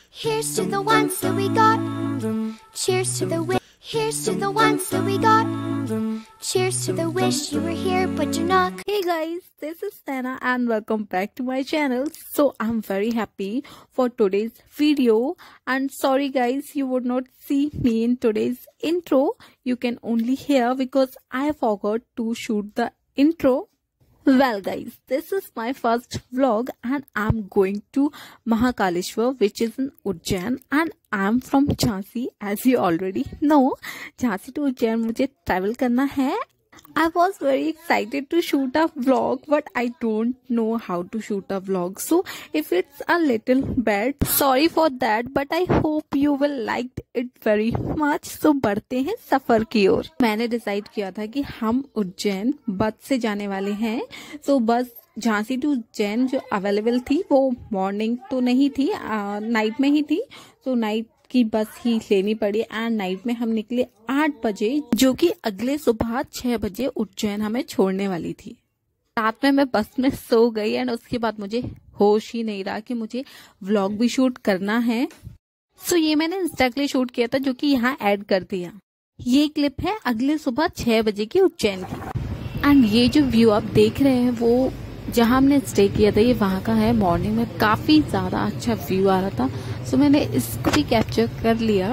Here's to the ones that we got. Cheers to the wish. Here's to the ones that we got. Cheers to the wish you were here but you're not. Hey guys, this is Nana and welcome back to my channel. So I'm very happy for today's video, and sorry guys, you would not see me in today's intro. You can only hear because I forgot to shoot the intro. Well guys, this is my first vlog and I'm going to Mahakaleshwar, which is in Ujjain, and I'm from Jhansi, as you already know. Jhansi to Ujjain मुझे travel करना है. I was very excited to shoot a vlog, but I don't know how to shoot a vlog. So if it's a little bad, sorry for that, but I hope you will like it very much. So बढ़ते हैं सफर की ओर. मैंने decide किया था कि हम उज्जैन बस से जाने वाले हैं. तो बस झांसी टू उज्जैन जो अवेलेबल थी वो मॉर्निंग तो नहीं थी, नाइट में ही थी. तो नाइट की बस ही लेनी पड़ी एंड नाइट में हम निकले 8 बजे, जो कि अगले सुबह 6 बजे उज्जैन हमें छोड़ने वाली थी. रात में मैं बस में सो गई एंड उसके बाद मुझे होश ही नहीं रहा कि मुझे व्लॉग भी शूट करना है. सो ये मैंने इंस्टा के लिए शूट किया था, जो कि यहाँ ऐड कर दिया. ये क्लिप है अगले सुबह 6 बजे की उज्जैन की. एंड ये जो व्यू आप देख रहे हैं वो जहाँ हमने स्टे किया था, ये वहाँ का है. मॉर्निंग में काफी ज्यादा अच्छा व्यू आ रहा था, सो मैंने इसको भी कैप्चर कर लिया.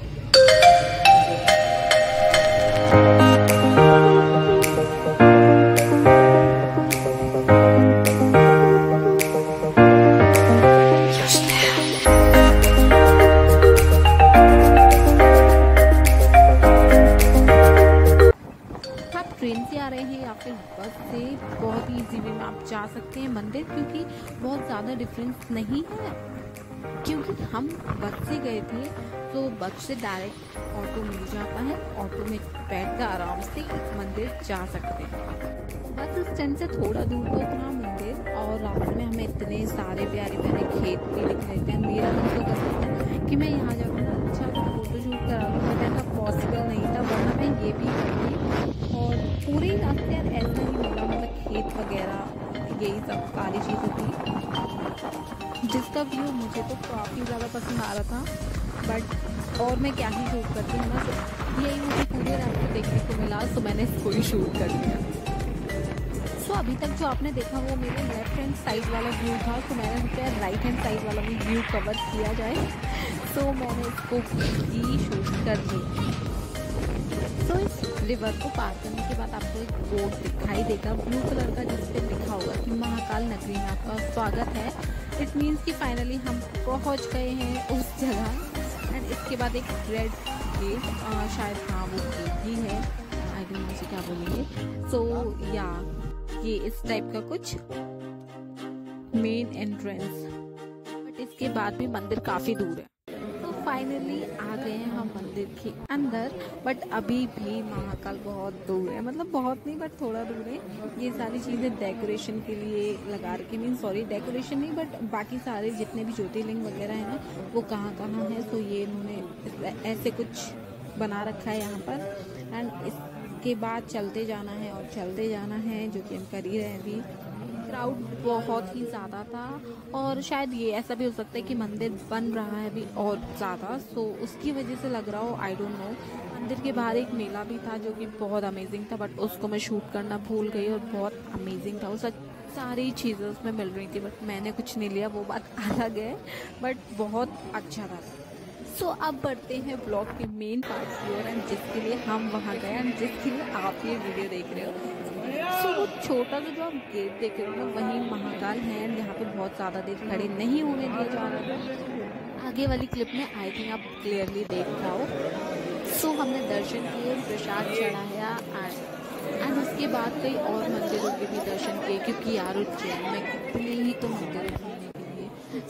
ट्रेन से आ रहे हैं या फिर बस से, बहुत ही इजी वे में आप जा सकते हैं मंदिर, क्योंकि बहुत ज़्यादा डिफरेंस नहीं है. क्योंकि हम बस से गए थे तो बस से डायरेक्ट ऑटो मिल जाता है, ऑटो में बैठकर आराम से मंदिर जा सकते हैं. बस स्टैंड से थोड़ा दूर तो था मंदिर, और रास्ते में हमें इतने सारे प्यारे प्यारे खेत भी दिख रहे थे. मेरा मन तो कर रहा था कि मैं यहाँ जाकर ना अच्छा फोटो शूट करा लूँ, बट ऐसा पॉसिबल नहीं था, वरना मैं ये भी करती. और पूरे रास्ते यार ऐसा ही मिला, मतलब खेत वगैरह यही सब सारी चीज़ें थी, जिसका व्यू मुझे तो काफ़ी ज़्यादा पसंद आ रहा था. बट और मैं क्या ही शूट करती हूँ ना, तो यही मुझे पूरे रास्ते देखने को मिला, तो मैंने इसको ही शूट कर दिया. सो अभी तक जो आपने देखा वो मेरे लेफ्ट हैंड साइड वाला व्यू था, तो मैंने सोचा राइट हैंड साइड वाला भी व्यू कवर किया जाए, तो मैंने इसको भी शूट कर दिया. तो इस रिवर को पार करने के बाद आपको एक बोर्ड दिखाई देगा ब्लू कलर का, जिस पे लिखा होगा कि महाकाल नगरी में आपका स्वागत है. इट मीन्स कि फाइनली हम पहुंच गए हैं उस जगह. एंड इसके बाद एक रेड गेट, शायद हाँ वो गेट ही है, आई डोंट नो क्या बोलेंगे. सो या ये इस टाइप का कुछ मेन एंट्रेंस, बट इसके बाद भी मंदिर काफ़ी दूर है. फाइनली आ गए हैं हम मंदिर के अंदर, बट अभी भी महाकाल बहुत दूर है, मतलब बहुत नहीं बट थोड़ा दूर है. ये सारी चीज़ें डेकोरेशन के लिए लगा रखी, मीन सॉरी डेकोरेशन नहीं बट बाकी सारे जितने भी ज्योतिर्लिंग वगैरह है ना वो कहाँ कहाँ है. तो ये इन्होंने ऐसे कुछ बना रखा है यहाँ पर. एंड इसके बाद चलते जाना है और चलते जाना है, जो कि हम कर ही रहे हैं अभी. क्राउड बहुत ही ज़्यादा था, और शायद ये ऐसा भी हो सकता है कि मंदिर बन रहा है अभी और ज़्यादा, सो उसकी वजह से लग रहा हो, आई डोंट नो. मंदिर के बाहर एक मेला भी था जो कि बहुत अमेजिंग था, बट उसको मैं शूट करना भूल गई, और बहुत अमेजिंग था. वो सारी चीज़ें उसमें मिल रही थी, बट मैंने कुछ नहीं लिया, वो बात अलग है, बट बहुत अच्छा था. सो अब बढ़ते हैं ब्लॉग के मेन पार्ट की ओर, एंड जिसके लिए हम वहाँ गए एंड जिसके लिए आप ये वीडियो देख रहे हो. सो वो छोटा सा जो आप गेट देख रहे हो ना, वहीं महाकाल है, एंड यहाँ पे बहुत ज़्यादा देर खड़े नहीं होने दिया जा रहा था. आगे वाली क्लिप में आई थिंक आप क्लियरली देख पाओ. सो हमने दर्शन किए, प्रसाद चढ़ाया, एंड उसके बाद कई और मंदिरों के भी दर्शन किए, क्योंकि यार उज्जैन में कितने ही तो मंदिर घूमने के लिए.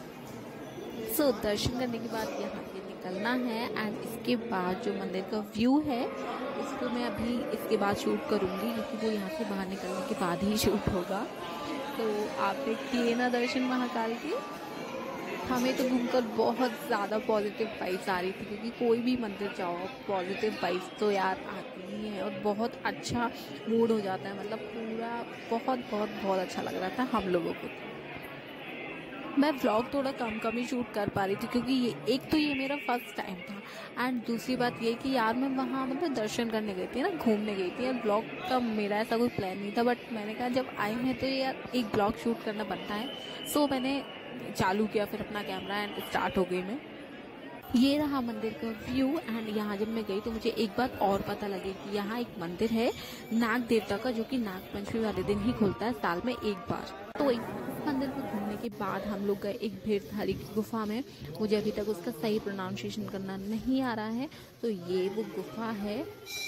सो दर्शन करने के बाद यहाँ से निकलना है. एंड इसके बाद जो मंदिर का व्यू है इसको मैं अभी इसके बाद शूट करूँगी, क्योंकि वो यहाँ से बाहर निकलने के बाद ही शूट होगा. तो आप देखिए ना दर्शन महाकाल के. हमें तो घूमकर बहुत ज़्यादा पॉजिटिव वाइब्स आ रही थी, क्योंकि कोई भी मंदिर जाओ पॉजिटिव वाइब्स तो यार आती ही है, और बहुत अच्छा मूड हो जाता है. मतलब पूरा बहुत बहुत बहुत अच्छा लग रहा था हम लोगों को. मैं व्लॉग थोड़ा कम ही शूट कर पा रही थी क्योंकि ये मेरा फर्स्ट टाइम था एंड दूसरी बात ये कि यार मैं वहाँ मतलब दर्शन करने गई थी ना, घूमने गई थी यार। व्लॉग का मेरा ऐसा कोई प्लान नहीं था, बट मैंने कहा जब आए हैं तो यार एक व्लॉग शूट करना बनता है। सो मैंने चालू किया फिर अपना कैमरा एंड स्टार्ट हो गई मैं। ये रहा मंदिर का व्यू एंड यहाँ जब मैं गई तो मुझे एक बात और पता लगी कि यहाँ एक मंदिर है नाग देवता का, जो कि नाग पंचमी वाले दिन ही खुलता है साल में एक बार। तो इस मंदिर को घूमने के बाद हम लोग गए एक भेड़धारी की गुफा में। मुझे अभी तक उसका सही प्रोनाउंसिएशन करना नहीं आ रहा है। तो ये वो गुफा है,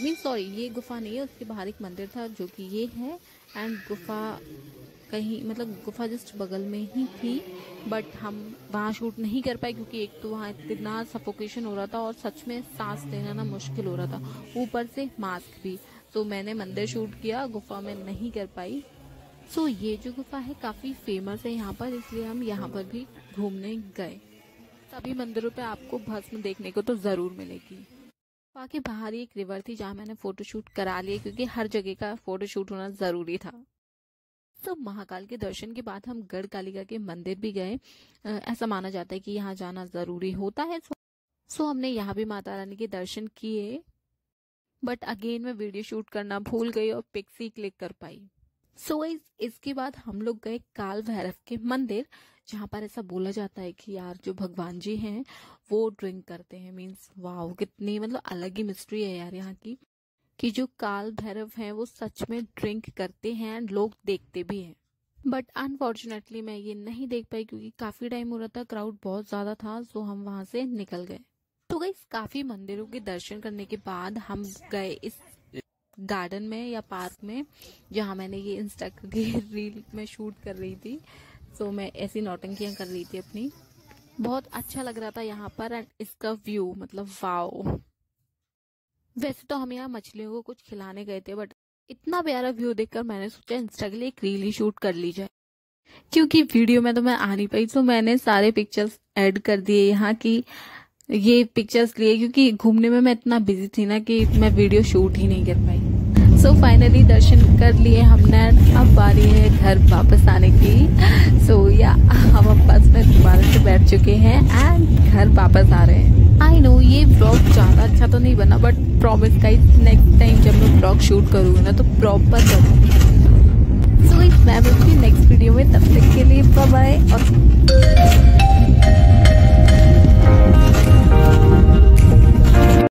ये गुफा नहीं है, उसके बाहर एक मंदिर था जो कि ये है। एंड गुफा कहीं मतलब गुफा जस्ट बगल में ही थी, बट हम वहाँ शूट नहीं कर पाए क्योंकि एक तो वहाँ इतना सफोकेशन हो रहा था और सच में सांस लेना ना मुश्किल हो रहा था, ऊपर से मास्क भी। तो मैंने मंदिर शूट किया, गुफा में नहीं कर पाई। सो ये जो गुफा है काफ़ी फेमस है यहाँ पर, इसलिए हम यहाँ पर भी घूमने गए। सभी मंदिरों पे आपको भस्म देखने को तो ज़रूर मिलेगी। गुफा के बाहर ही एक रिवर थी जहाँ मैंने फ़ोटोशूट करा लिया क्योंकि हर जगह का फ़ोटोशूट होना ज़रूरी था। तो महाकाल के दर्शन के बाद हम गढ़कालिका के मंदिर भी गए। ऐसा माना जाता है कि यहाँ जाना ज़रूरी होता है। सो हमने यहाँ भी माता रानी के दर्शन किए, बट अगेन मैं वीडियो शूट करना भूल गई और पिक्स ही क्लिक कर पाई। सो इसके बाद हम लोग गए काल भैरव के मंदिर, जहाँ पर ऐसा बोला जाता है कि यार जो भगवान जी हैं वो ड्रिंक करते हैं। मीन्स वाओ, कितनी मतलब अलग ही मिस्ट्री है यार यहाँ की, कि जो काल भैरव हैं वो सच में ड्रिंक करते हैं एंड लोग देखते भी हैं। बट अनफॉर्चुनेटली मैं ये नहीं देख पाई क्योंकि काफ़ी टाइम हो रहा था, क्राउड बहुत ज़्यादा था। सो हम वहाँ से निकल गए। तो गाइस काफ़ी मंदिरों के दर्शन करने के बाद हम गए इस गार्डन में या पार्क में जहाँ मैंने ये इंस्टा की रील में शूट कर रही थी। सो मैं ऐसी नौटंकियाँ कर रही थी अपनी। बहुत अच्छा लग रहा था यहाँ पर एंड इसका व्यू मतलब वाओ। वैसे तो हम यहाँ मछलियों को कुछ खिलाने गए थे, बट इतना प्यारा व्यू देखकर मैंने सोचा इंस्टा के लिए एक रील ही शूट कर ली जाए। क्योंकि वीडियो में तो मैं आ नहीं पाई, तो मैंने सारे पिक्चर्स ऐड कर दिए यहाँ की। ये पिक्चर्स लिए क्योंकि घूमने में मैं इतना बिजी थी ना कि मैं वीडियो शूट ही नहीं कर पाई। सो फाइनली दर्शन कर लिए हमने, अब बारी है घर वापस आने की। सो या हम बस में दोबारा से बैठ चुके हैं एंड घर वापस आ रहे हैं। आई नो ये व्लॉग ज़्यादा अच्छा तो नहीं बना, but promise guys next time जब मैं व्लॉग शूट करूँगी ना तो प्रॉपर करूँगी। सो मैं मिलती हूँ नेक्स्ट वीडियो में, तब तक के लिए बाय बाय। और